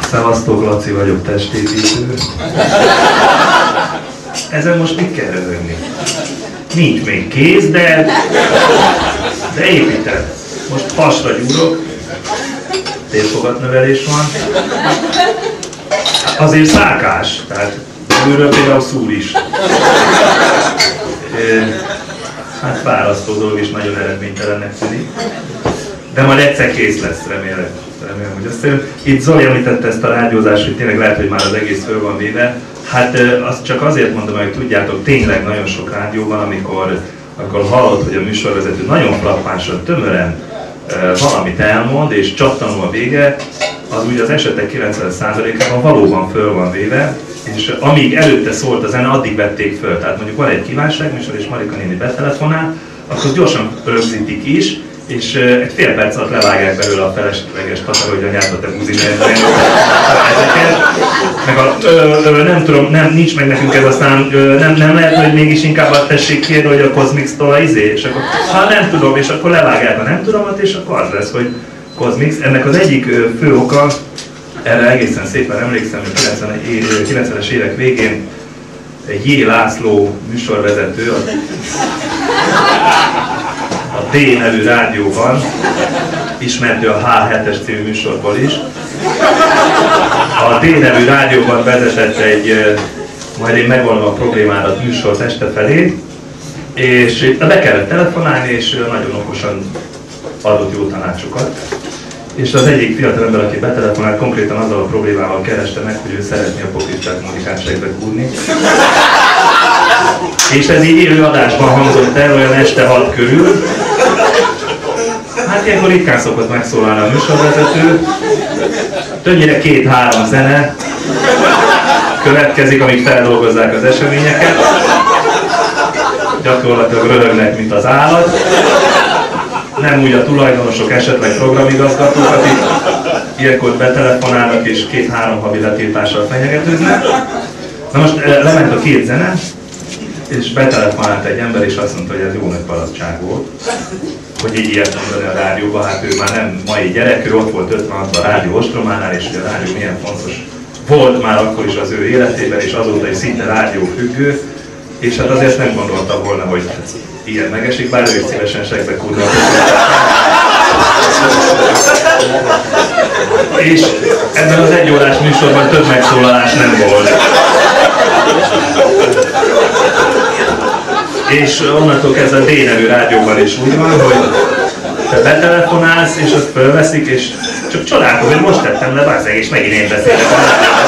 Szevasztok, Laci vagyok, testépítő. Ezen most mit kell röhögni? Nincs még kéz, de építed. Most hasra gyúrok, térfogatnövelés van. Azért szálkás, tehát bőről például szúr is. Hát fárasztó dolog is nagyon eredménytelennek tűnik. De majd egyszer kész lesz, remélem, hogy összejön. Itt Zoli említette ezt a rádiózást, hogy tényleg lehet, hogy már az egész föl van véve. Hát azt csak azért mondom, hogy tudjátok, tényleg nagyon sok rádió van, amikor hallod, hogy a műsorvezető nagyon frappánsan, tömören valamit elmond, és csattanul a vége, az úgy az esetek 90%-ában valóban föl van véve, és amíg előtte szólt a zene, addig vették föl. Tehát mondjuk van egy kívánságműsor, és Marika néni betelefonál, akkor gyorsan rögzítik is, és egy fél perc alatt levágják belőle a felesleges takarodjanyát, te buzinérzni ezeket. Meg nem tudom, nincs meg nekünk ez aztán, nem lehet, hogy mégis inkább azt tessék kérni, hogy a Cosmix-tól a izé, és akkor nem tudom, és akkor levágják a nem tudomat, és akkor az lesz, hogy Cosmix. Ennek az egyik fő oka, erre egészen szépen emlékszem, hogy 90-es évek végén J. László műsorvezető a D nevű rádióban, ismertő a H7-es című műsorból is. A D nevű rádióban vezetett egy majd én megvallom a problémádat műsort este felé, és be kellett telefonálni, és nagyon okosan adott jó tanácsokat. És az egyik fiatalember, aki betelefonált, konkrétan azzal a problémával kereste meg, hogy ő szeretné a Pokricsák Monikát segbe kúrni. És ez így élő adásban hangzott el, olyan este 6 körül. Hát ilyenkor ritkán szokott megszólalni a műsorvezető. Többnyire 2-3 zene következik, amíg feldolgozzák az eseményeket. Gyakorlatilag röhögnek, mint az állat. Nem úgy a tulajdonosok, esetleg programigazgatók, akik ilyenkor betelefonálnak és 2-3 havi letiltással fenyegetőznek. Na most lement a 2 zene, és betelefonált egy ember, és azt mondta, hogy ez jó nagy paradság volt, hogy így ilyet mondani a rádióban. Hát ő már nem mai gyerek, ő ott volt 56-ban a rádió ostrománál, és hogy a rádió milyen fontos volt már akkor is az ő életében, és azóta is szinte rádiófüggő, és hát azért nem gondolta volna, hogy ilyen megesik, bár ő is szívesen segbe kúrna. És ebben az 1 órás műsorban több megszólalás nem volt. És onnantól kezdve a D nevű rádióban is úgy van, hogy te betelefonálsz, és azt fölveszik, és csak csodálkozom, hogy most tettem le, bázzeg, és megint én beszélek.